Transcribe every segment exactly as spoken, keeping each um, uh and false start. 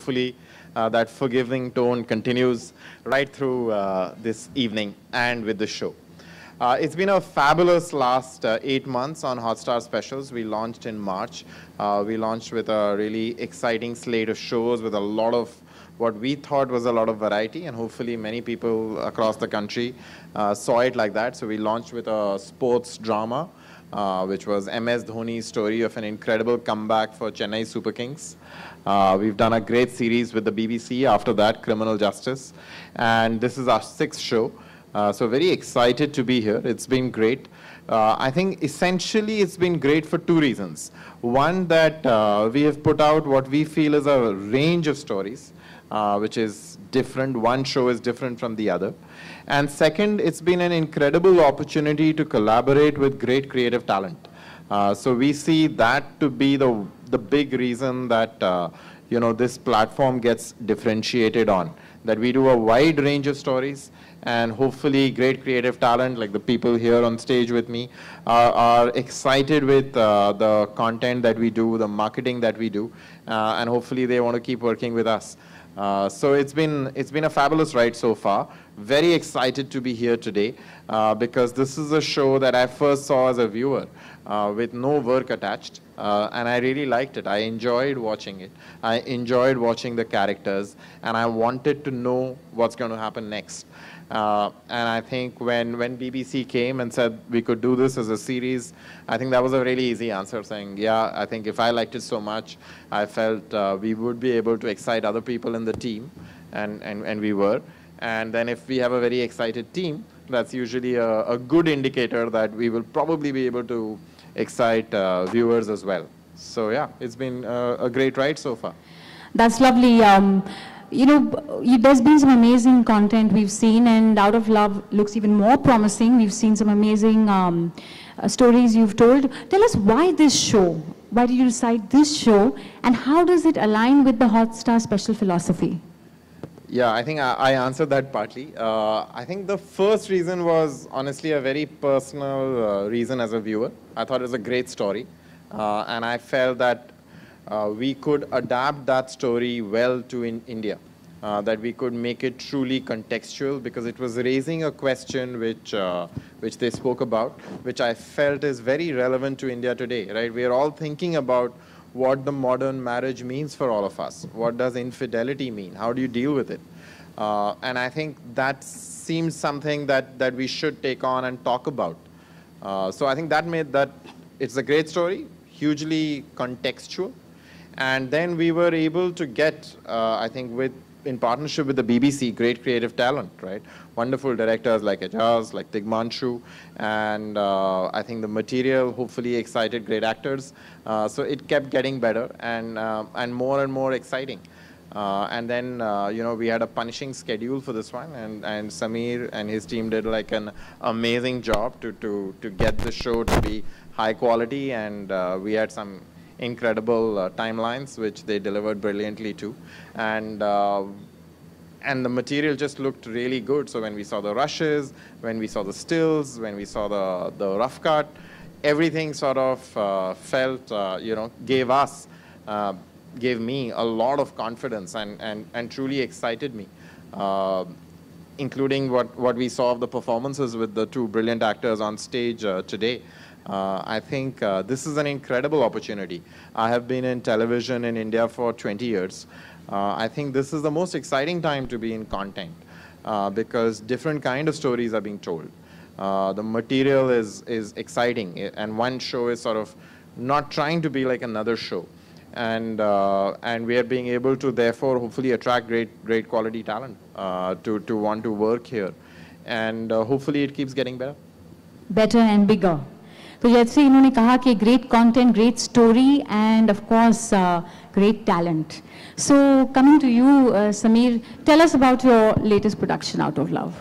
hopefully uh, that forgiving tone continues right through uh, this evening and with the show. Uh, it's been a fabulous last uh, eight months on Hotstar Specials. We launched in March. Uh, we launched with a really exciting slate of shows with a lot of what we thought was a lot of variety, and hopefully many people across the country uh, saw it like that. So we launched with a sports drama, uh, which was M S Dhoni's story of an incredible comeback for Chennai Super Kings. Uh, we've done a great series with the B B C after that, Criminal Justice. And this is our sixth show. Uh, so very excited to be here. It's been great. Uh, I think essentially it's been great for two reasons. One, that uh, we have put out what we feel is a range of stories, uh, which is different. One show is different from the other. And second, it's been an incredible opportunity to collaborate with great creative talent. Uh, so we see that to be the, the big reason that uh, you know, this platform gets differentiated on, that we do a wide range of stories, and hopefully great creative talent, like the people here on stage with me, are, are excited with uh, the content that we do, the marketing that we do, uh, and hopefully they want to keep working with us. Uh, so it's been, it's been a fabulous ride so far. Very excited to be here today uh, because this is a show that I first saw as a viewer uh, with no work attached, uh, and I really liked it. I enjoyed watching it. I enjoyed watching the characters, and I wanted to know what's going to happen next. Uh, and I think when, when B B C came and said we could do this as a series, I think that was a really easy answer, saying, yeah, I think if I liked it so much, I felt uh, we would be able to excite other people in the team, and, and, and we were. And then if we have a very excited team, that's usually a, a good indicator that we will probably be able to excite uh, viewers as well. So yeah, it's been a, a great ride so far. That's lovely. Um, You know, there's been some amazing content we've seen, and Out of Love looks even more promising. We've seen some amazing um, uh, stories you've told. Tell us why this show? Why did you decide this show? And how does it align with the Hotstar Special philosophy? Yeah, I think I, I answered that partly. Uh, I think the first reason was honestly a very personal uh, reason as a viewer. I thought it was a great story. Uh, and I felt that Uh, we could adapt that story well to in India, uh, that we could make it truly contextual, because it was raising a question which, uh, which they spoke about, which I felt is very relevant to India today, right? We are all thinking about what the modern marriage means for all of us. What does infidelity mean? How do you deal with it? Uh, and I think that seems something that, that we should take on and talk about. Uh, so I think that made that, it's a great story, hugely contextual. And then we were able to get, uh, I think, with in partnership with the B B C, great creative talent, right? Wonderful directors like Ajaz, like Tigmanshu, and uh, I think the material hopefully excited great actors. Uh, so it kept getting better and uh, and more and more exciting. Uh, and then, uh, you know, we had a punishing schedule for this one, and, and Samir and his team did like an amazing job to, to, to get the show to be high quality, and uh, we had some incredible uh, timelines, which they delivered brilliantly too. And, uh, and the material just looked really good. So when we saw the rushes, when we saw the stills, when we saw the, the rough cut, everything sort of uh, felt, uh, you know, gave us, uh, gave me a lot of confidence and, and, and truly excited me. Uh, including what, what we saw of the performances with the two brilliant actors on stage uh, today. Uh, I think uh, this is an incredible opportunity. I have been in television in India for twenty years. Uh, I think this is the most exciting time to be in content uh, because different kind of stories are being told. Uh, the material is, is exciting, and one show is sort of not trying to be like another show. And, uh, and we are being able to therefore hopefully attract great, great quality talent uh, to, to want to work here. And uh, hopefully it keeps getting better. Better and bigger. तो जैसे इन्होंने कहा कि great content, great story, and of course uh, great talent. So coming to you, uh, Samir, tell us about your latest production, Out of Love.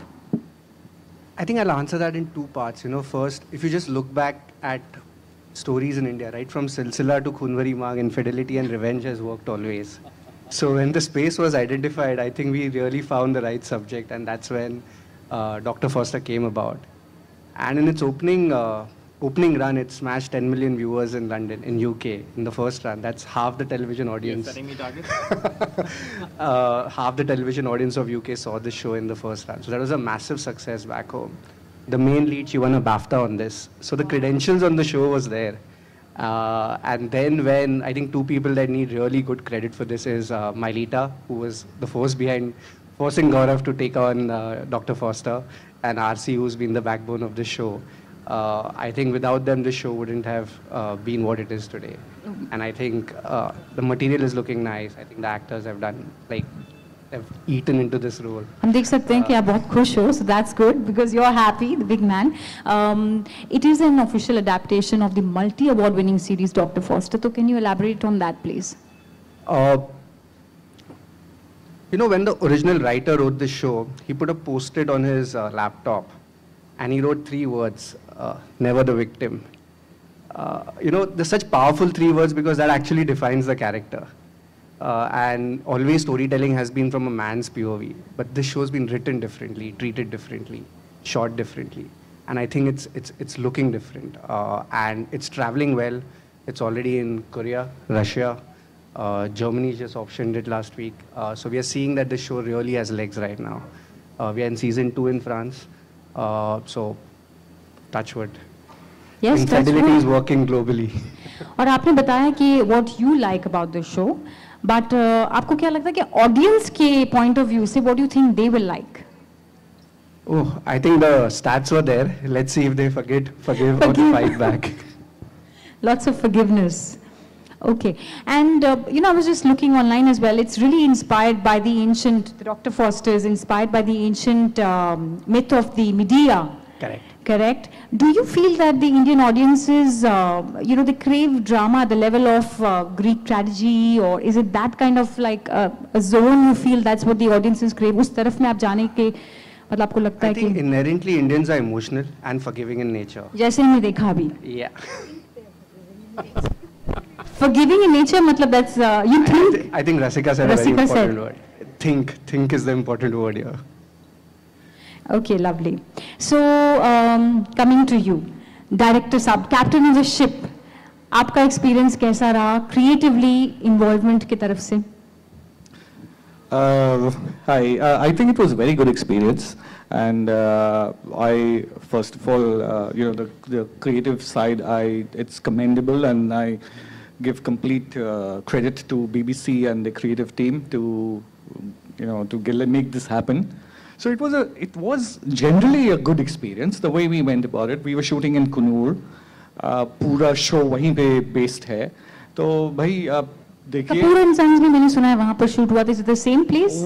I think I'll answer that in two parts. You know, first, if you just look back at stories in India, right, from Silsila to Khunwari Maang, infidelity and revenge has worked always. So when the space was identified, I think we really found the right subject, and that's when uh, Doctor Foster came about. And in its opening, uh, opening run, it smashed ten million viewers in London, in U K, in the first run. That's half the television audience. You're setting me targets? uh, half the television audience of U K saw this show in the first run. So that was a massive success back home. The main lead, she won a BAFTA on this. So the credentials on the show was there. Uh, and then when, I think two people that need really good credit for this is uh, Mailita, who was the force behind forcing Gaurav to take on uh, Doctor Foster, and R C, who's been the backbone of the show. Uh, I think without them, this show wouldn't have uh, been what it is today. And I think uh, the material is looking nice. I think the actors have done, like, have eaten into this role. हम देख सकते हैं कि आप बहुत खुश हो, so that's good because you're happy, the big man. Um, it is an official adaptation of the multi-award winning series Doctor Foster. So can you elaborate on that, please? Uh, you know, when the original writer wrote this show, he put a post-it on his uh, laptop, and he wrote three words: uh, "Never the victim." Uh, you know, there's such powerful three words because that actually defines the character. Uh, and always storytelling has been from a man's P O V, but this show's been written differently, treated differently, shot differently, and I think it's it's it's looking different, uh, and it's traveling well. It's already in Korea, Russia, uh, Germany just optioned it last week, uh, so we are seeing that this show really has legs right now. Uh, we are in season two in France, uh, so touch wood. Yes, Infidelity is working globally. और आपने बताया कि what you like about the show. But uh, आपको क्या लगता है कि audience के point of view से what do you think they will like? Oh, I think the stats were there. Let's see if they forget, forgive, Forgive. or fight back. Lots of forgiveness. Okay, and uh, you know, I was just looking online as well. It's really inspired by the ancient, the Doctor Foster is inspired by the ancient um, myth of the Medea. Correct. Correct. Do you feel that the Indian audiences, uh, you know, they crave drama at the level of uh, Greek tragedy, or is it that kind of like a, a zone you feel that's what the audiences crave? उस तरफ में आप जाने के मतलब आपको लगता है I think कि inherently Indians are emotional and forgiving in nature. जैसे हमने देखा अभी. Yeah. Forgiving in nature मतलब that's uh, you I, think. th- I think Rasika said a very Rasika important said. word. Think. Think is the important word here. Okay, lovely. So, um, coming to you, director sub, captain of the ship, आपका experience कैसा रहा? Creatively involvement की तरफ से? Uh, hi, uh, I think it was a very good experience, and uh, I first of all, uh, you know, the, the creative side, I it's commendable, and I give complete uh, credit to B B C and the creative team to, you know, to get, make this happen. So it was a, it was generally a good experience. The way we went about it, we were shooting in Kunur, uh, पूरा show वहीं पे based है, तो भाई आप देखिए. Kapoor and sons में मैंने सुना है वहाँ पर शूट हुआ था. Is it the same place?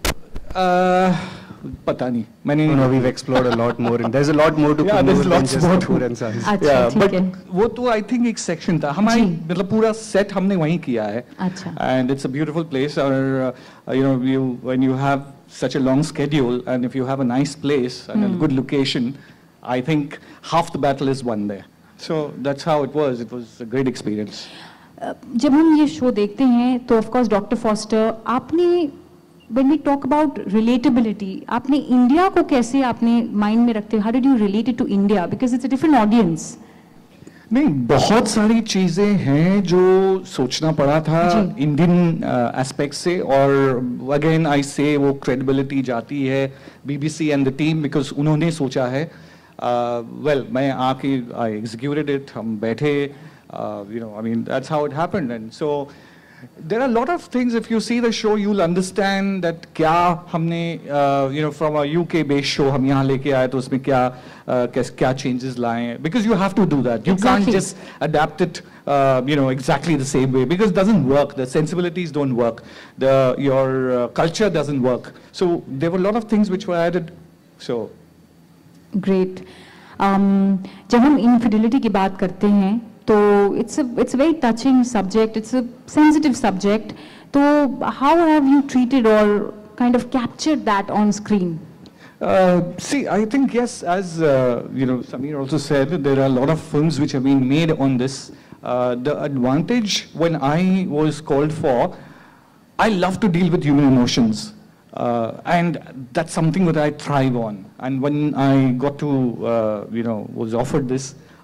Uh, पता नहीं, मैंने No, no, we've explored a lot more, and there's a lot more to Yeah, Kunur there's than lots just more Kapoor to- and Sons. अच्छा, Yeah, ठीक but है. वो तो I think एक section था. हमारी जी. मतलब पूरा set हमने वहीं किया है. अच्छा. And it's a beautiful place. Or uh, you know, you when you have such a long schedule, and if you have a nice place and a good location, I think half the battle is won there. So that's how it was. It was a great experience. Uh, जब हम ये show देखते हैं तो of course doctor Foster आपने when we talk about relatability आपने India को कैसे आपने माइंड में रखते हैं? How did you relate it to India because it's a different audience? नहीं, बहुत सारी चीजें हैं जो सोचना पड़ा था इंडियन एस्पेक्ट से, और अगेन आई से वो क्रेडिबिलिटी जाती है BBC and the team because उन्होंने सोचा है. वेल uh, मैं आके आई एग्जीक्यूटेड इट, हम बैठे, you know, I mean that's how it happened. And so there are a lot of things. If you see the show, you'll understand that क्या हमने, uh, you know, from a U K based show हम यहाँ लेके आए तो उसमें क्या uh, क्या changes लाए हैं, because you have to do that. You Exactly. can't just adapt it, uh, you know, exactly the same way, because it doesn't work. The sensibilities don't work. The your uh, culture doesn't work. So there were a lot of things which were added. So Great. Um, जब हम infidelity की बात करते हैं तो it's a it's a very touching subject. It's a sensitive subject. So how have you treated or kind of captured that on screen? Uh, see, I think yes, as uh, you know, Samir also said, there are a lot of films which have been made on this. Uh, the advantage when I was called for, I love to deal with human emotions, uh, and that's something that I thrive on. And when I got to, uh, you know, was offered this,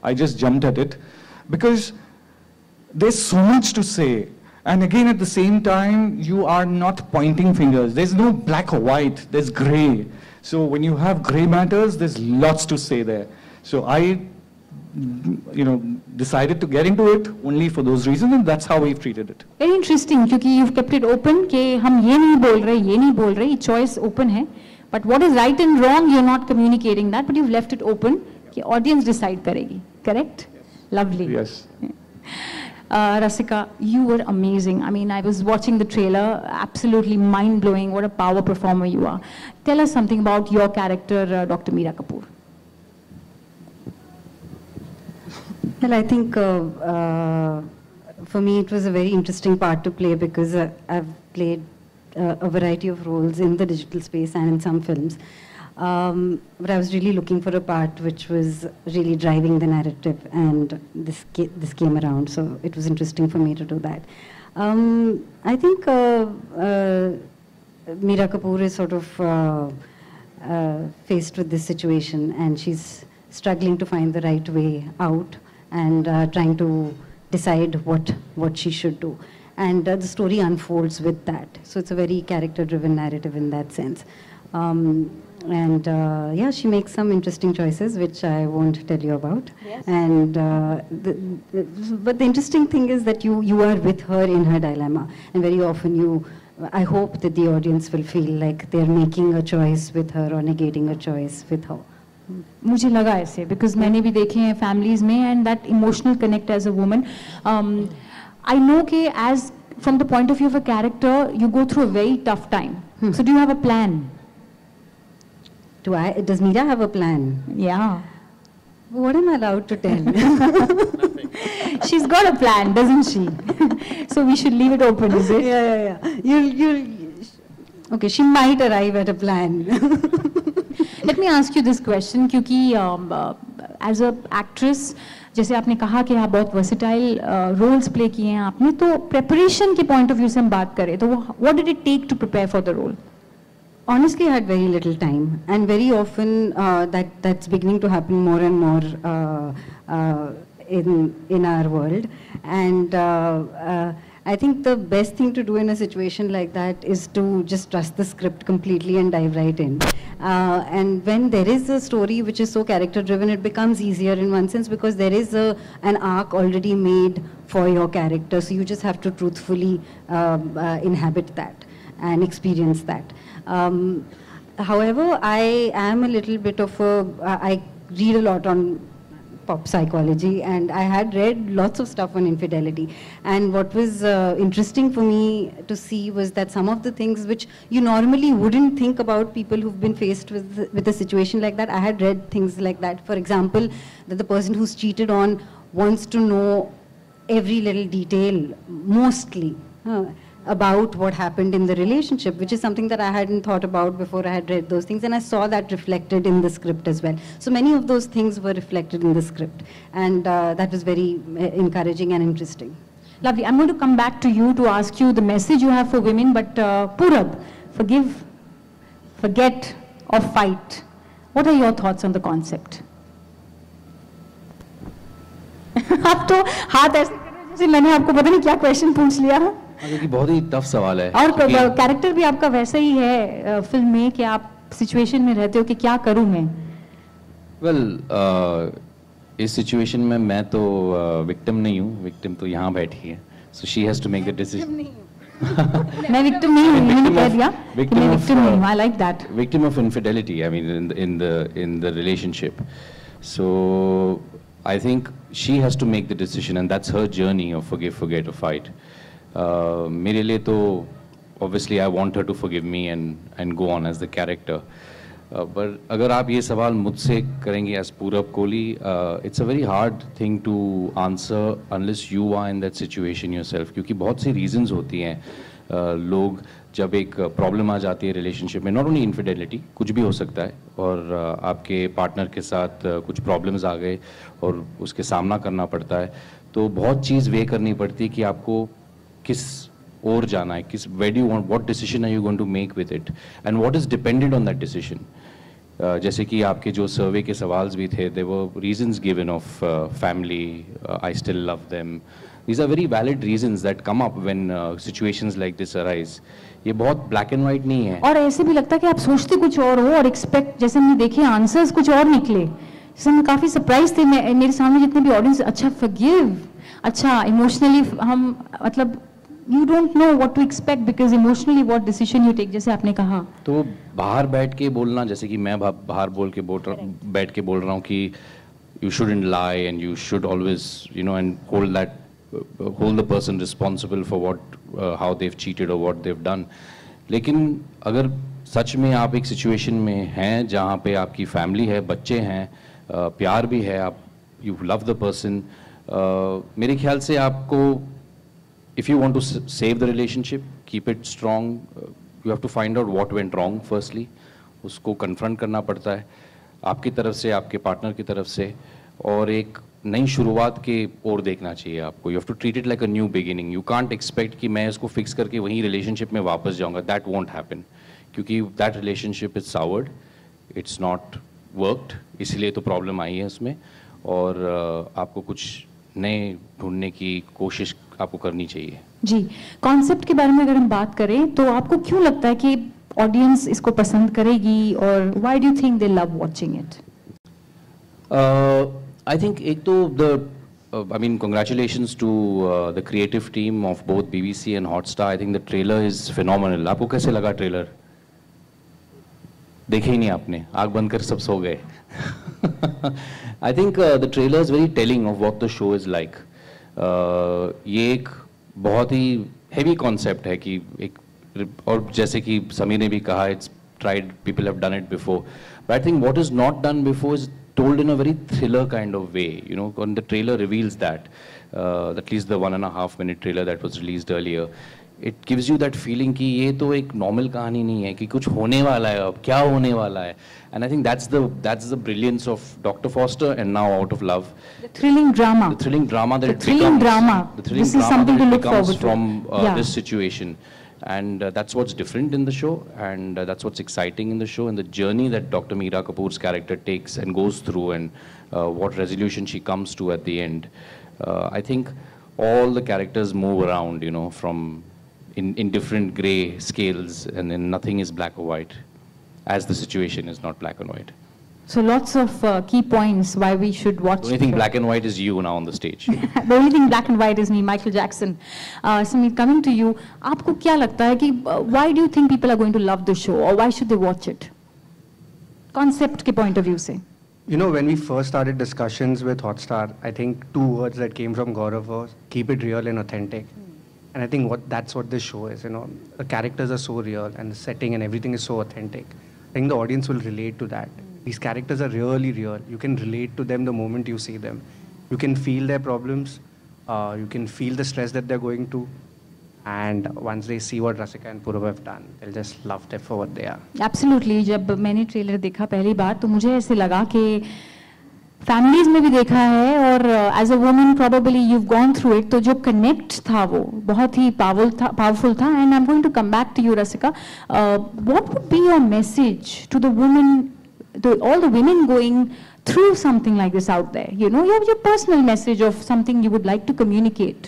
I just jumped at it because there's so much to say. And again, at the same time, you are not pointing fingers. There's no black or white, there's gray. So when you have gray matters, there's lots to say there. So I, you know, decided to get into it only for those reasons, and that's how we've treated it. Very interesting, क्योंकि you've kept it open कि हम ये नहीं बोल रहे, ये नहीं बोल रहे, choice open है. But what is right and wrong, you're not communicating that, but you've left it open कि audience decide करेगी. Correct? Yes. Lovely. Yes. Uh, Rasika, you were amazing. I mean, I was watching the trailer, absolutely mind-blowing. What a power performer you are. Tell us something about your character, uh, Doctor Meera Kapoor. Well, I think uh, uh, for me it was a very interesting part to play because uh, I've played uh, a variety of roles in the digital space and in some films. Um, but I was really looking for a part which was really driving the narrative, and this ca this came around, so it was interesting for me to do that. Um, I think uh, uh, Meera Kapoor is sort of uh, uh, faced with this situation, and she's struggling to find the right way out and uh, trying to decide what what she should do. And uh, the story unfolds with that. So it's a very character-driven narrative in that sense. Um, And uh, yeah, she makes some interesting choices, which I won't tell you about. Yes. And uh, the, the, but the interesting thing is that you you are with her in her dilemma, and very often you. I hope that the audience will feel like they're making a choice with her or negating a choice with her. मुझे लगा ऐसे because मैंने भी देखे हैं families में, and that emotional connect as a woman. Um, I know कि as from the point of view of a character, you go through a very tough time. Hmm. So do you have a plan? Do I? Does Meera have a plan? Yeah. What am I allowed to tell? She's got a plan, doesn't she? So we should leave it open, is it? Yeah, yeah, yeah. You'll, you'll. Okay, she might arrive at a plan. Let me ask you this question, क्योंकि um, uh, as a actress, जैसे आपने कहा कि आप बहुत versatile uh, roles play किए हैं आपने, तो preparation के point of view से हम बात करें, तो what did it take to prepare for the role? Honestly, I had very little time, and very often uh, that that's beginning to happen more and more uh, uh, in in our world. And uh, uh, I think the best thing to do in a situation like that is to just trust the script completely and dive right in. Uh, and when there is a story which is so character-driven, it becomes easier in one sense because there is a an arc already made for your character. So you just have to truthfully um, uh, inhabit that and experience that. Um, however, I am a little bit of a, I read a lot on pop psychology, and I had read lots of stuff on infidelity. And what was uh, interesting for me to see was that some of the things which you normally wouldn't think about people who've been faced with, with a situation like that, I had read things like that. For example, that the person who's cheated on wants to know every little detail, mostly. Uh, about what happened in the relationship, which is something that I hadn't thought about before I had read those things, and I saw that reflected in the script as well. So many of those things were reflected in the script, and uh, that was very uh, encouraging and interesting. Lovely. I'm going to come back to you to ask you the message you have for women, but uh, Purab, forgive, forget, or fight. What are your thoughts on the concept? आप तो हाथ ऐसे कर रहे हैं जैसे मैंने आपको पता नहीं क्या क्वेश्चन पूछ लिया है। क्योंकि बहुत ही टफ सवाल है और कैरेक्टर भी आपका वैसा ही है फिल्म में कि आप सिचुएशन में रहते हो कि क्या करूं मैं। वेल well, uh, इस सिचुएशन में मैं तो विक्टिम uh, नहीं हूँ, विक्टिम तो यहाँ बैठी है, so she has to make the decision. मैं विक्टिम नहीं हूँ, मैंने कह दिया कि मैं विक्टिम नहीं हूँ। I like that. Victim of infidelity, I mean in in the in the relationship. So I think she has to make the decision, and that's her journey of forgive, forget, और fight. Uh, मेरे लिए तो obviously I want her to forgive me and and go on as the character. Uh, but अगर आप ये सवाल मुझसे करेंगे as पूरब Kohli, uh, it's a very hard thing to answer unless you are in that situation yourself. क्योंकि बहुत सी reasons होती हैं। uh, लोग जब एक प्रॉब्लम आ जाती है रिलेशनशिप में, नॉट ओनली इनफिडेलिटी, कुछ भी हो सकता है, और uh, आपके पार्टनर के साथ uh, कुछ प्रॉब्लम्स आ गए और उसके सामना करना पड़ता है, तो बहुत चीज़ वे करनी पड़ती है कि आपको किस और जाना है, किस where do you want, what decision are you going to make with it, and what is dependent on that decision. uh, जैसे कि आपके जो सर्वे के सवाल भी थे, there were reasons given of uh, family, uh, I still love them. These are very valid reasons that come up when uh, situations like this arise. ये बहुत black and white नहीं है. और ऐसे भी लगता है कि आप सोचते कुछ और हो और एक्सपेक्ट, जैसे हमने देखे आंसर्स कुछ और निकले, जैसे हम काफ़ी सरप्राइज थे. मैं मेरे सामने जितने भी ऑडियंस, अच्छा फॉरगिव, अच्छा इमोशनली हम मतलब you don't know what to expect because emotionally what decision you take, जैसे आपने कहा. तो बाहर बैठ के बोलना, जैसे कि मैं बाहर बोल के बोल रहा बैठ के बोल रहा हूँ कि you shouldn't lie and you should always, you know, and hold that uh, hold the person responsible for what uh, how they've cheated or what they've done. लेकिन अगर सच में आप एक सिचुएशन में हैं जहाँ पे आपकी फैमिली है, बच्चे हैं, uh, प्यार भी है, आप you love the person, uh, मेरे ख्याल से आपको if you want to save the relationship, keep it strong, uh, you have to find out what went wrong firstly. उसको confront करना पड़ता है आपकी तरफ से, आपके partner की तरफ से, और एक नई शुरुआत के ओर देखना चाहिए आपको. You have to treat it like a new beginning. You can't expect कि मैं इसको fix करके वहीं relationship में वापस जाऊँगा. That won't happen. क्योंकि that relationship is soured, it's not worked, इसलिए तो problem आई है उसमें, और uh, आपको कुछ नए ढूंढने की कोशिश आपको करनी चाहिए. जी, कॉन्सेप्ट के बारे में अगर हम बात करें तो आपको क्यों लगता है कि ऑडियंस इसको पसंद करेगी, और why do you think they love watching it? I think एक तो the I mean congratulations to the creative team of both BBC and Hotstar. I think the trailer is phenomenal. आपको कैसे लगा ट्रेलर? देखे ही नहीं आपने, आग बंद कर सब सो गए. I think uh, the trailer is very telling of what the show is like. Uh, ये एक बहुत ही heavy concept है कि एक, और जैसे कि समीर ने भी कहा, it's tried, people have done it before. But I think what is not done before is told in a very thriller kind of way. You know, and the trailer reveals that. Uh, at least the one and a half minute trailer that was released earlier. It gives you that feeling कि ये तो एक normal कहानी नहीं है, कि कुछ होने वाला है, अब क्या होने वाला है. And I think that's the that's the brilliance of Doctor Foster and now Out of Love. The thrilling drama. The thrilling drama that the it thrilling becomes. Drama. The thrilling this drama is something that to it look becomes forward from to. uh, Yeah. this situation. And uh, that's what's different in the show, and uh, that's what's exciting in the show, and the journey that Doctor Meera Kapoor's character takes and goes through, and uh, what resolution she comes to at the end. Uh, I think all the characters move around, you know, from in, in different gray scales, and then nothing is black or white, as the situation is not black and white. So lots of uh, key points why we should watch. The only thing black and white is you now on the stage. The only thing black and white is me, Michael Jackson. Uh, Sameer, coming to you, आपको क्या लगता है कि uh, why do you think people are going to love the show, or why should they watch it? Concept के point of view से. You know, when we first started discussions with Hotstar, I think two words that came from Gaurav was keep it real and authentic. And I think what that's what this show is, you know. The characters are so real and the setting and everything is so authentic. I think the audience will relate to that. These characters are really real. You can relate to them the moment you see them. You can feel their problems. Uh, you can feel the stress that they're going to. And once they see what Rasika and Purav have done, they'll just love them for what they are. Absolutely. जब मैंने trailer देखा पहली बार तो मुझे ऐसे लगा कि families में भी देखा है, और as a woman probably you have gone through it, तो जो कनेक्ट था वो बहुत ही पावरफुल था पावरफुल था and I am going to come back to you Rasika. What would be your message to the women, to all the women going through something like this out there? You know, you have your personal message of something you would like to communicate.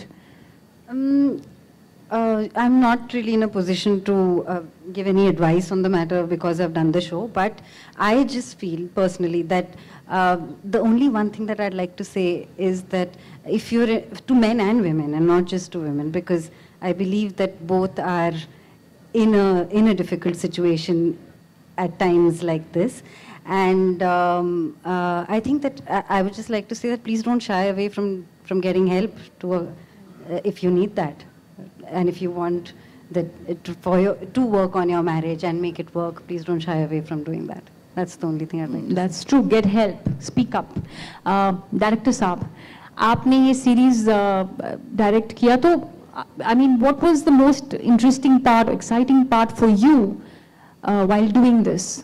Um, uh, I'm not really in a position to uh, give any advice on the matter because I've done the show, but I just feel personally that uh, the only one thing that I'd like to say is that if you're, to men and women, and not just to women, because I believe that both are in a, in a difficult situation at times like this. And um, uh, I think that I, I would just like to say that please don't shy away from, from getting help to a, uh, if you need that. And if you want that, uh, to, for your, to work on your marriage and make it work, please don't shy away from doing that. That's the only thing I'd like to That's say. true. Get help. Speak up. Uh, Director साहब, आपने ये series direct किया तो, I mean, what was the most interesting part, exciting part for you uh, while doing this?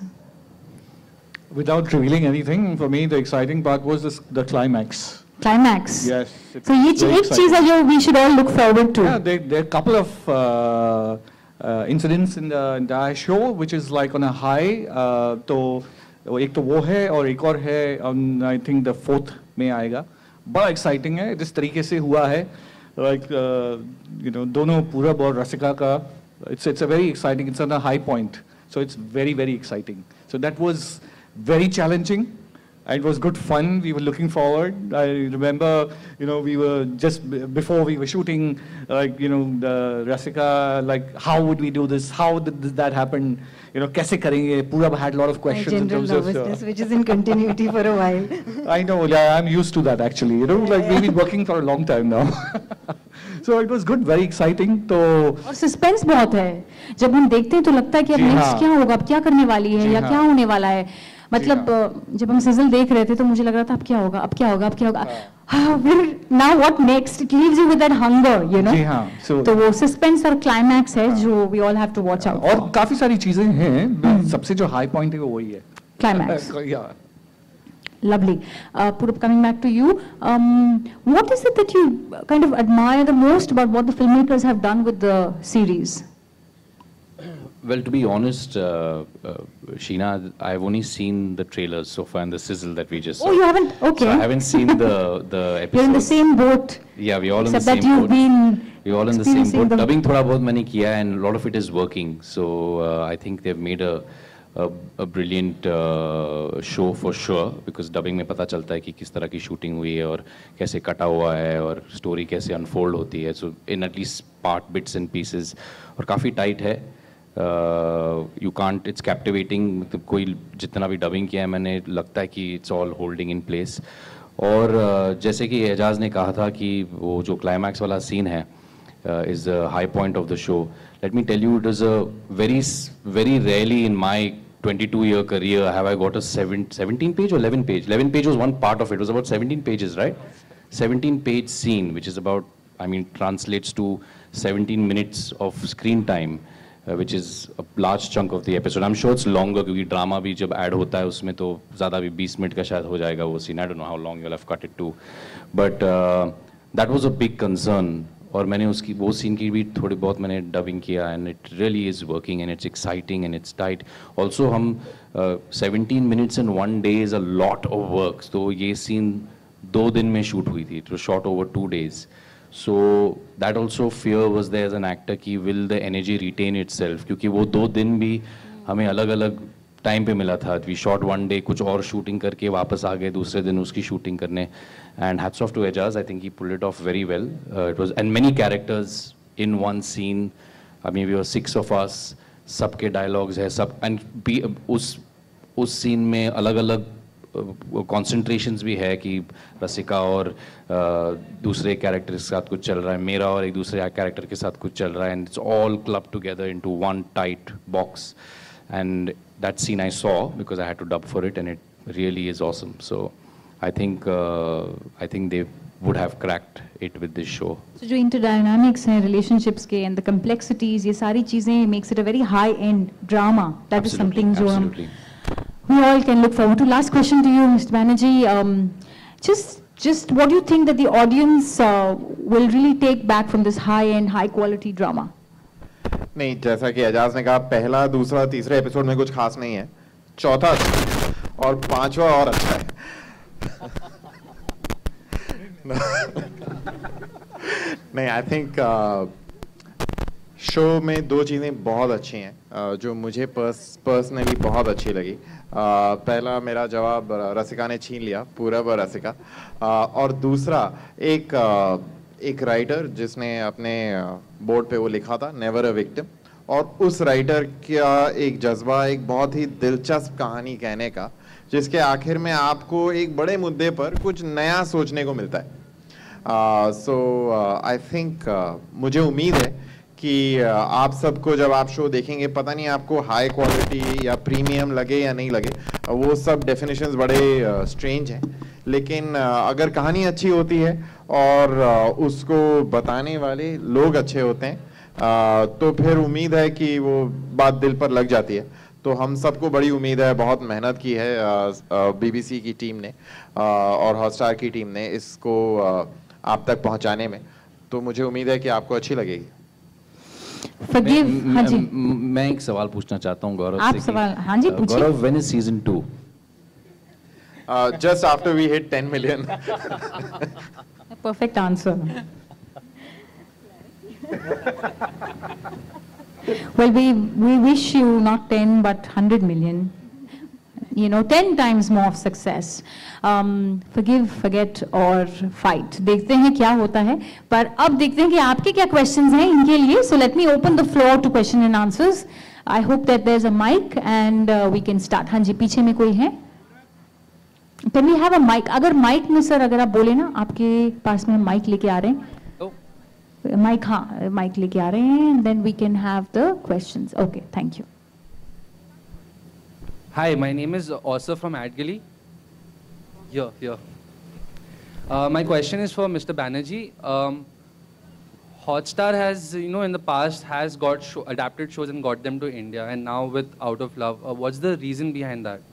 Without revealing anything, for me the exciting part was this, the climax. Climax. Yes. So ये एक चीज़ है जो we should all look forward to. Yeah, there, there are a couple of uh, uh, incidents in the entire show which is like on a high. Uh, तो वो एक तो वो है और एक और है आई थिंक द फोर्थ में आएगा. बड़ा एक्साइटिंग है जिस तरीके से हुआ है, लाइक यू नो दोनों पूरब और रसिका का. It's it's a very exciting. It's on a high point, so it's very very exciting. So that was very challenging. It was good fun. We were looking forward. I remember, you know, we were just b- before we were shooting, like you know, the Rasika, like how would we do this? How did this, that happen? You know, kaise karenge? Purab had a lot of questions My in general terms of. nervousness, which is in continuity for a while. I know. Yeah, I'm used to that actually. You know, like we've been working for a long time now. So it was good, very exciting. तो और suspense बहुत है. जब हम देखते हैं तो लगता है कि अब जी नेक्स्ट हाँ. क्या होगा, अब क्या करने वाली है जी या हाँ. क्या होने वाला है. मतलब अ, जब हम सिजल देख रहे थे तो मुझे लग रहा था अब क्या होगा, अब क्या होगा, अब क्या होगा. Now what next, it leaves you with that hunger, you know. जी हाँ. So तो वो सस्पेंस और क्लाइमैक्स है जो we all have to watch out. और काफी सारी चीजें हैं. सबसे जो हाई पॉइंट है वो वही है. Climax. Yeah. Lovely. Uh, Purab, coming back to you, um, what is it that you kind of admire the most about what the filmmakers have done with the series? Well, to be honest, uh, uh, Sheena, I've only seen the trailers so far and the sizzle that we just saw. Oh, you haven't? Okay. So I haven't seen the the episodes. You're in the same boat. Yeah, we're all in the Except same that you've boat. been We're all in the same experiencing boat. the- Dubbing thoda bahut मैंने किया है and a lot of it is working. So uh, I think they've made a a, a brilliant uh, show for sure because dubbing में पता चलता है कि किस तरह की shooting हुई है और कैसे कटा हुआ है और story कैसे unfold होती है. So in at least part bits and pieces और काफी tight है. Uh, you can't, it's captivating. मतलब कोई जितना भी dubbing किया है मैंने लगता है कि it's all holding in place. और uh, जैसे कि एजाज ने कहा था कि वो जो climax वाला scene है uh, is the high point of the show. Let me tell you, it is a very, very rarely in my twenty-two year career have I got a seven, seventeen page or eleven page. eleven page was one part of it. It was about seventeen pages, right? seventeen page scene, which is about, I mean, translates to seventeen minutes of screen time. Uh, which is a large chunk of the episode. I'm sure it's longer क्योंकि drama भी जब add होता है उसमें तो ज़्यादा भी बीस मिनट का शायद हो जाएगा वो सीन. I don't know how long you'll have cut it to, but uh, that was a big concern. और मैंने उसकी वो सीन की भी थोड़ी बहुत मैंने डबिंग किया and it really is working and it's exciting and it's tight. Also हम uh, seventeen minutes in one day is a lot of work. तो ये सीन दो दिन में शूट हुई थी. It was shot over two days. So that also fear was there as an actor कि will the energy retain itself क्योंकि वो दो दिन भी हमें अलग अलग टाइम पे मिला था. We shot one day कुछ और शूटिंग करके वापस आ गए दूसरे दिन उसकी शूटिंग करने. And hats off to Ejaz, I think he pulled it off very well. Uh, it was and many characters in one scene. I mean we were six of us. सबके dialogues है सब and be, उस उस scene में अलग अलग concentrations भी है कि रसिका और uh, दूसरे कैरेक्टर के साथ कुछ चल रहा है, मेरा और एक दूसरे कैरेक्टर के साथ कुछ चल रहा है and it's all club together into one tight box and that scene I saw because I had to dub for it and it really is awesome. So I think I think they would have cracked it with this show. So जो interdynamics हैं relationships के and the complexities ये सारी चीजें makes it a very high end drama. That Absolutely, is something जो हम absolutely. we all can look forward to. Last question to you, Mister Banerjee. Um, just, just what do you think that the audience uh, will really take back from this high-end, high-quality drama? नहीं, जैसा कि एजाज ने कहा पहला दूसरा तीसरे episode में कुछ खास नहीं है, चौथा और पांचवा और अच्छा है. नहीं, आई थिंक शो में दो चीज़ें बहुत अच्छी हैं uh, जो मुझे पर्सनली बहुत अच्छी लगी. Uh, पहला मेरा जवाब रसिका ने छीन लिया, पूरब और रसिका. uh, और दूसरा एक uh, एक राइटर जिसने अपने बोर्ड पे वो लिखा था नेवर अ विक्टिम, और उस राइटर का एक जज्बा, एक बहुत ही दिलचस्प कहानी कहने का जिसके आखिर में आपको एक बड़े मुद्दे पर कुछ नया सोचने को मिलता है. सो आई थिंक मुझे उम्मीद है कि uh, आप सबको जब आप शो देखेंगे पता नहीं आपको हाई क्वालिटी या प्रीमियम लगे या नहीं लगे, uh, वो सब डेफिनेशंस बड़े स्ट्रेंज uh, हैं, लेकिन uh, अगर कहानी अच्छी होती है और uh, उसको बताने वाले लोग अच्छे होते हैं uh, तो फिर उम्मीद है कि वो बात दिल पर लग जाती है. तो हम सबको बड़ी उम्मीद है, बहुत मेहनत की है बीबीसी की टीम ने और हॉटस्टार की टीम ने इसको आप तक पहुंचाने में, तो मुझे उम्मीद है कि आपको अच्छी लगेगी. Forgive, हाँ जी. मैं एक सवाल पूछना चाहता हूँ गौरव आप से. सवाल, हाँ जी पूछिए. गौरव, when is season two? uh, just after we hit ten million. A perfect answer. Well, we, we wish you not ten but one hundred million. You know, ten times more of success. Um, forgive, forget और fight. देखते हैं क्या होता है. पर अब देखते हैं कि आपके क्या questions हैं इनके लिए. So let me open the floor to question and answers. I hope that there's a mic and uh, we can start. हाँ जी, पीछे में कोई है? Can we have a mic? अगर mic में सर अगर आप बोले ना, आपके पास में mic लेके आ रहे हैं. Mic, हाँ, mic लेके आ रहे हैं. And then we can have the questions. Okay, thank you. Hi, my name is Osir from AdGilly. Here, here. Uh, my question is for Mister Banerjee. Um, Hotstar has, you know, in the past has got show, adapted shows and got them to India, and now with Out of Love, uh, what's the reason behind that?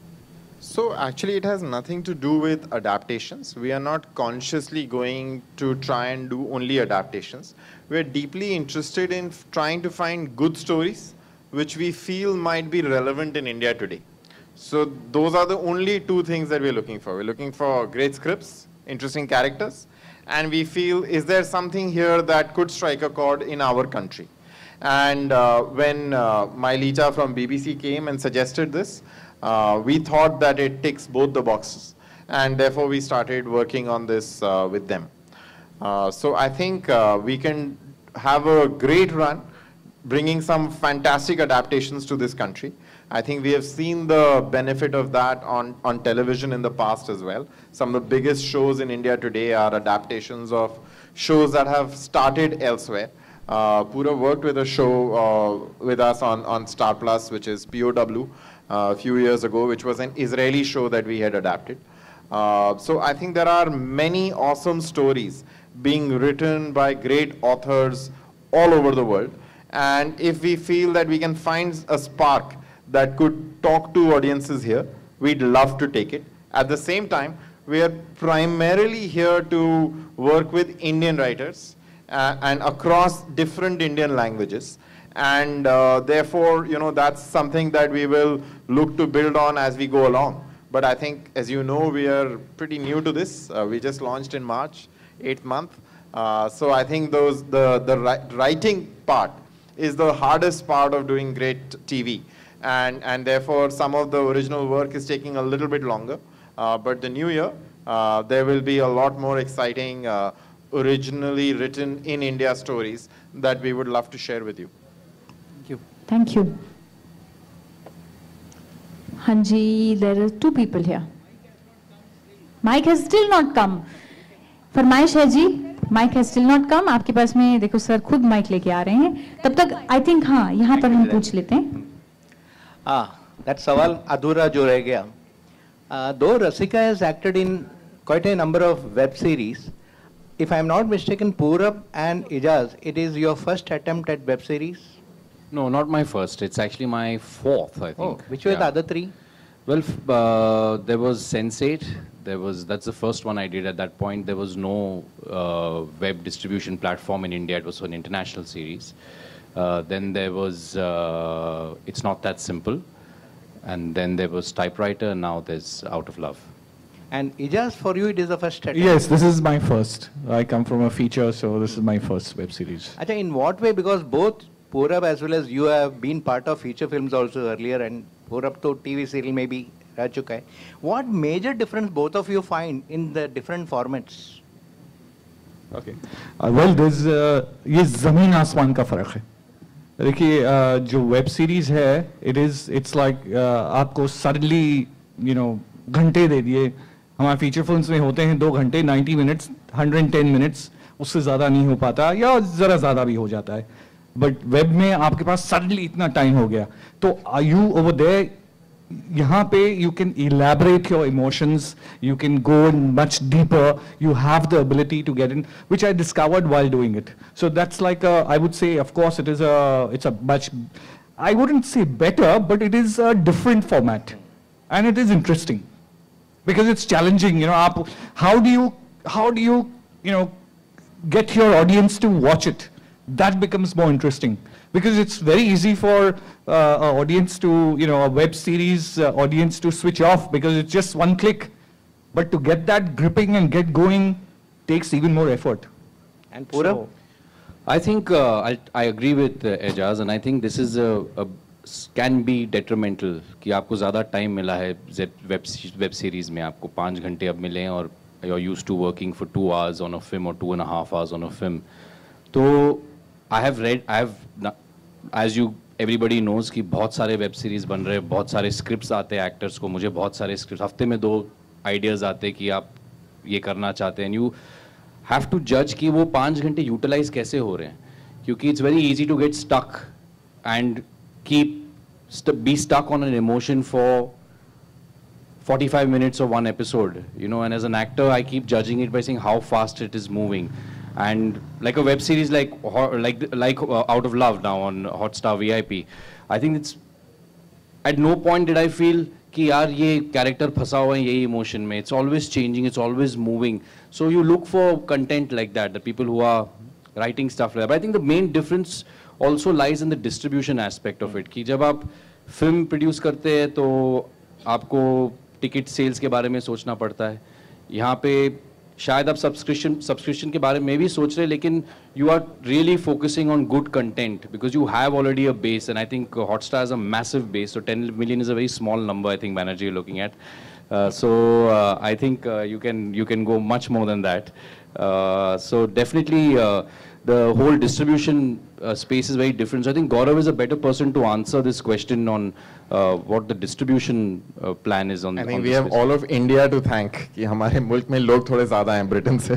So actually it has nothing to do with adaptations. We are not consciously going to try and do only adaptations. We are deeply interested in trying to find good stories which we feel might be relevant in India today. So those are the only two things that we're looking for. We're looking for great scripts, interesting characters, and we feel, is there something here that could strike a chord in our country? And uh, when uh, Mailita from B B C came and suggested this, uh, we thought that it ticks both the boxes. And therefore we started working on this uh, with them. Uh, so I think uh, we can have a great run bringing some fantastic adaptations to this country. I think we have seen the benefit of that on, on television in the past as well. Some of the biggest shows in India today are adaptations of shows that have started elsewhere. Uh, Pura worked with a show uh, with us on, on Star Plus, which is P O W, uh, a few years ago, which was an Israeli show that we had adapted. Uh, so I think there are many awesome stories being written by great authors all over the world. And if we feel that we can find a spark that could talk to audiences here, we'd love to take it. At the same time, we are primarily here to work with Indian writers uh, and across different Indian languages. And uh, therefore, you know, that's something that we will look to build on as we go along. But I think, as you know, we are pretty new to this. Uh, we just launched in March, eighth month. Uh, so I think those the, the writing part is the hardest part of doing great T V. And, and therefore, some of the original work is taking a little bit longer. Uh, but the new year, uh, there will be a lot more exciting, uh, originally written in India stories that we would love to share with you. Thank you. Thank you. Hanji, there are two people here. Mike has still not come. फरमाइश है जी, mic has still not come. आपके पास में देखो sir खुद mic लेके आ रहे हैं. तब तक आई थिंक हाँ यहाँ पर हम पूछ लेते हैं. हाँ, that सवाल अधूरा जो रह गया. Though Rasika has acted in quite a number of web series, if I am not mistaken, Purab and Ijaz, it is your first attempt at web series? No, not my first. It's actually my fourth, I think. Oh, which were yeah. the other three? Well, f- uh, there was Sense eight. There was, that's the first one I did. At that point, there was no uh, web distribution platform in India. It was an international series. Uh, then there was uh, It's Not That Simple. And then there was Typewriter, and now there's Out of Love. And Ijaz, for you, it is the first attempt? Yes, this is my first. I come from a feature, so this is my first web series. Achha, in what way? Because both Purab as well as you have been part of feature films also earlier, and Purab to T V serial maybe rah chuka hai. What major difference both of you find in the different formats? Okay. Uh, well, there's uh, ये ज़मीन आसमान का फ़र्क है. देखिए uh, जो web series है, it is it's like uh, आपको suddenly you know घंटे दे दिए. हमारे फीचर फिल्म्स में होते हैं दो घंटे, ninety minutes, one hundred ten minutes, उससे ज़्यादा नहीं हो पाता या ज़रा ज़्यादा भी हो जाता है. बट वेब में आपके पास सडनली इतना टाइम हो गया, तो आर यू ओवर देयर, यहाँ पे you can elaborate your emotions, you can go in much deeper, you have the ability to get in, which I discovered while doing it. So that's like I would say, of course it is a it's a much, I wouldn't say better, but it is a different format and it is interesting because it's challenging, you know. Aap, how do you how do you you know get your audience to watch it? that becomes more interesting. Because it's very easy for uh, an audience to, you know, a web series uh, audience to switch off because it's just one click. But to get that gripping and get going takes even more effort. And Purab? So, I think uh, I, I agree with uh, Ejaz, and I think this is a, a can be detrimental कि आपको ज़्यादा time मिला है web web series में आपको पाँच घंटे अब मिले हैं और you're used to working for two hours on a film or two and a half hours on a film. तो I have read, I have, as you everybody knows कि बहुत सारे web series बन रहे हैं, बहुत सारे scripts आते हैं actors को, मुझे बहुत सारे scripts हफ्ते में दो ideas आते हैं कि आप ये करना चाहते हैं. And you have to judge कि वो पाँच घंटे utilize कैसे हो रहे हैं, क्योंकि it's very easy to get stuck and keep st be stuck on an emotion for forty-five minutes or one episode, you know. And as an actor, I keep judging it by saying how fast it is moving. And like a web series like like like uh, Out of Love now on Hotstar V I P, I think it's at no point did I feel कि यार ये character फंसा हुआ है यही emotion में. It's always changing, it's always moving. So you look for content like that, the people who are writing stuff like that. But I think the main difference also lies in the distribution aspect of it. कि जब आप film produce करते हैं तो आपको ticket sales के बारे में सोचना पड़ता है. यहाँ पे शायद आप subscription subscription के बारे में भी सोच रहे हैं, लेकिन you are really focusing on good content because you have already a base, and I think uh, Hotstar has a massive base. So ten million is a very small number, I think, Banerjee, you're looking at. Uh, so uh, I think uh, you can you can go much more than that. Uh, so definitely uh, the whole distribution uh, space is very different. So I think Gaurav is a better person to answer this question on uh, what the distribution uh, plan is on. I think on we this have space. all of India to thank कि हमारे मुल्क में लोग थोड़े ज़्यादा हैं Britain से.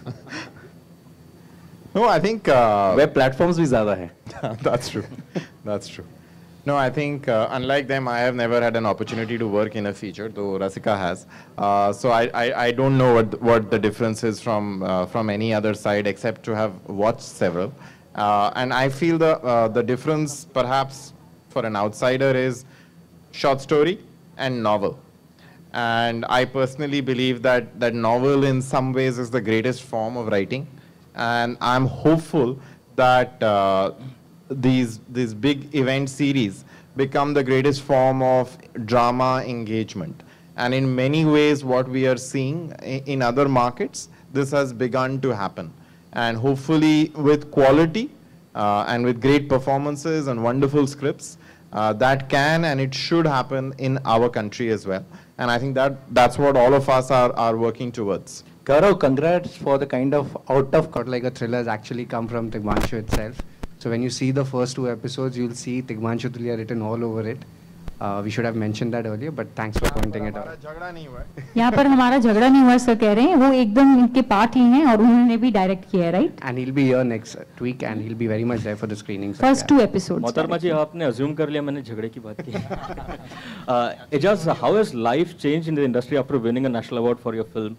No, I think uh, web platforms भी ज़्यादा है. That's true. That's true. No, I think uh, unlike them, I have never had an opportunity to work in a feature, though Rasika has. Uh, so I, I, I don't know what, what the difference is from, uh, from any other side except to have watched several. Uh, and I feel the, uh, the difference perhaps for an outsider is short story and novel. And I personally believe that, that novel in some ways is the greatest form of writing. And I'm hopeful that uh, these, these big event series become the greatest form of drama engagement. And in many ways, what we are seeing in other markets, this has begun to happen. And hopefully with quality uh, and with great performances and wonderful scripts, uh, that can and it should happen in our country as well. And I think that that's what all of us are, are working towards. Gaurav, congrats for the kind of out of... Got like a thriller has actually come from Tigmanshu itself. So when you see the first two episodes, you'll see Tigmanshu Dhulia written all over it. Uh, we should have mentioned that earlier, but thanks for pointing it out. यहाँ पर हमारा झगड़ा नहीं हुआ sir कह रहे हैं, वो एकदम इनके पार्ट ही हैं और उन्होंने भी डायरेक्ट किया है, right? And he'll be here next week, and he'll be very much there for the screenings. First two episodes. मोहतरमा जी आपने assume कर लिया मैंने झगड़े की बात की. Ejaz, how has life changed in the industry after winning a national award for your film?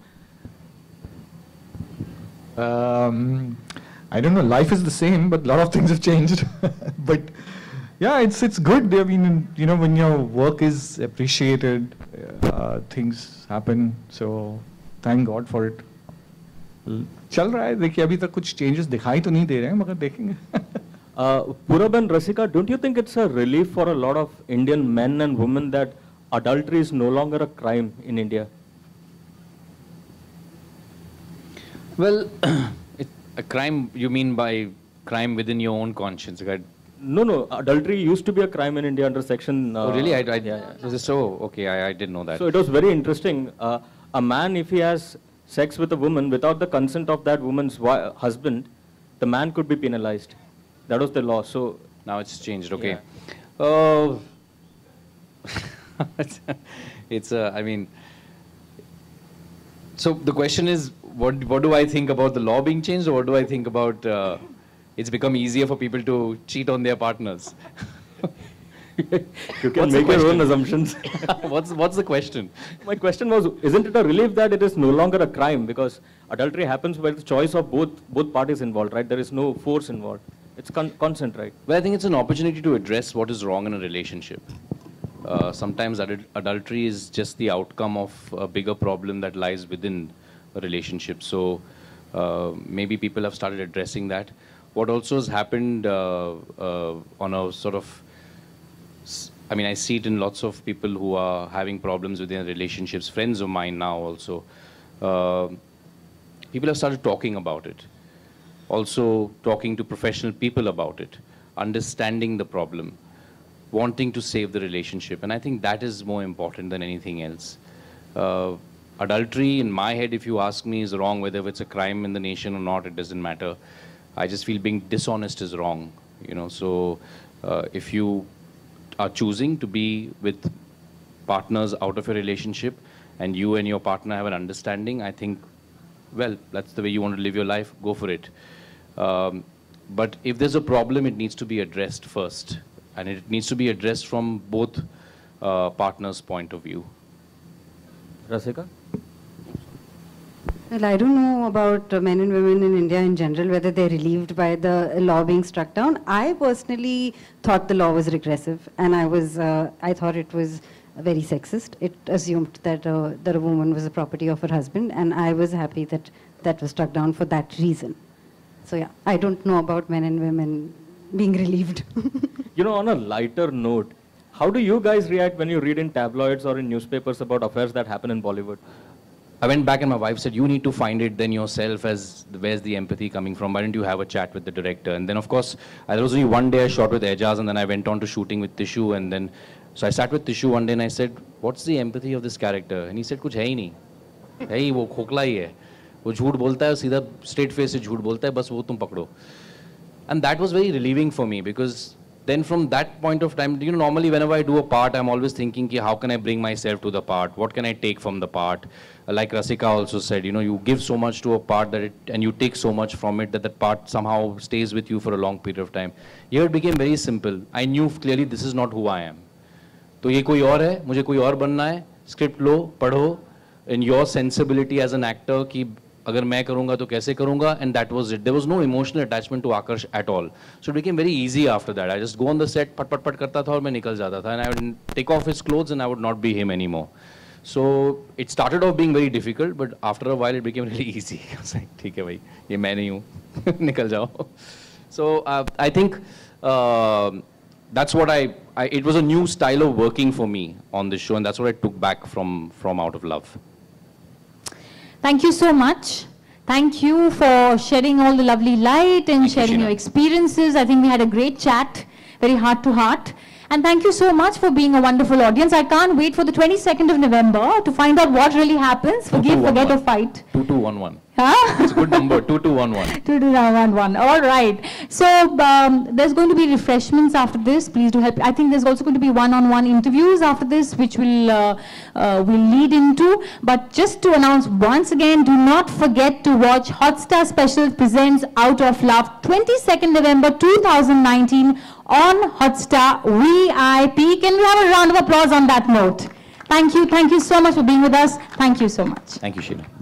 Um, I don't know, life is the same, but a lot of things have changed. But yeah, it's it's good. I mean, you know, when your work is appreciated, uh, things happen. So thank God for it. चल रहा है, देखिए अभी तक कुछ changes दिखाई तो नहीं दे रहे हैं, मगर देखेंगे. uh, Purab and Rasika, don't you think it's a relief for a lot of Indian men and women that adultery is no longer a crime in India? Well, it, a crime, you mean by crime within your own conscience, right? No, no, adultery used to be a crime in India under section... Uh, oh, really? I, I, yeah, yeah. Was it so? Okay, I, I didn't know that. So it was very interesting. Uh, a man, if he has sex with a woman without the consent of that woman's husband, the man could be penalized. That was the law. So now it's changed, okay. Yeah. Uh, it's, uh, I mean... So the question is, what, what do I think about the law being changed, or what do I think about uh, it's become easier for people to cheat on their partners? You can make your own assumptions. what's, what's the question? My question was, isn't it a relief that it is no longer a crime? Because adultery happens by the choice of both, both parties involved, right? There is no force involved. It's con consent, right? Well, I think it's an opportunity to address what is wrong in a relationship. Uh, sometimes adul adultery is just the outcome of a bigger problem that lies within a relationship. So uh, maybe people have started addressing that. what also has happened uh, uh, on a sort of, I mean, I see it in lots of people who are having problems with their relationships, friends of mine now also. Uh, people have started talking about it. Also talking to professional people about it, understanding the problem, wanting to save the relationship. And I think that is more important than anything else. Uh, adultery, in my head, if you ask me, is wrong. Whether it's a crime in the nation or not, it doesn't matter. I just feel being dishonest is wrong. You know, so uh, if you are choosing to be with partners out of a relationship and you and your partner have an understanding, I think, well, that's the way you want to live your life, go for it. Um, but if there's a problem, it needs to be addressed first. And it needs to be addressed from both uh, partners' point of view. Rasika? Well, I don't know about uh, men and women in India in general, whether they're relieved by the law being struck down. I personally thought the law was regressive, and I was, uh, I thought it was very sexist. It assumed that, uh, that a woman was the property of her husband, and I was happy that that was struck down for that reason. So yeah, I don't know about men and women being relieved. You know, on a lighter note, how do you guys react when you read in tabloids or in newspapers about affairs that happen in Bollywood? I went back and my wife said, you need to find it then yourself, as where's the empathy coming from? Why don't you have a chat with the director? And then of course, there was only one day I shot with Aijaz, and then I went on to shooting with Tishu, and then, so I sat with Tishu one day and I said, what's the empathy of this character? And he said, kuch hai hi nahi. Hai hi, wo khokla hi hai. वो झूठ बोलता है, सीधा straight face से झूठ बोलता है, बस वो तुम पकड़ो. And that was very relieving for me, because then from that point of time, you know, normally whenever I do a part, I'm always thinking, ki, how can I bring myself to the part? What can I take from the part? Like Rasika also said, you know, you give so much to a part that it, and you take so much from it that that part somehow stays with you for a long period of time. Here it became very simple. I knew clearly this is not who I am. तो ये कोई और है, मुझे कोई और बनना है, script लो, पढ़ो, in your sensibility as an actor कि अगर मैं करूँगा तो कैसे करूँगा, and that was it. There was no emotional attachment to Akash at all. So it became very easy after that. I just go on the set, पट पट पट करता था और मैं निकल जाता था, and I would take off his clothes and I would not be him anymore. So it started off being very difficult, but after a while it became really easy. I was like, ठीक है भाई, ये मैं नहीं हूँ, निकल जाओ. So uh, I think uh, that's what I, I, it was a new style of working for me on this show, and that's what I took back from, from Out of Love. Thank you so much. Thank you for shedding all the lovely light and Thank sharing you, your experiences. I think we had a great chat, very heart to heart. And thank you so much for being a wonderful audience. I can't wait for the twenty-second of November to find out what really happens. Forgive, forget or fight. two two one one. Huh? It's a good number, two two one one. two two one one. All right. So um, there's going to be refreshments after this. Please do help. I think there's also going to be one-on-one interviews after this, which will uh, uh, will lead into. But just to announce once again, do not forget to watch Hotstar Special presents Out of Love, twenty-second November two thousand nineteen on Hotstar V I P. Can we have a round of applause on that note? Thank you. Thank you so much for being with us. Thank you so much. Thank you, Sheila.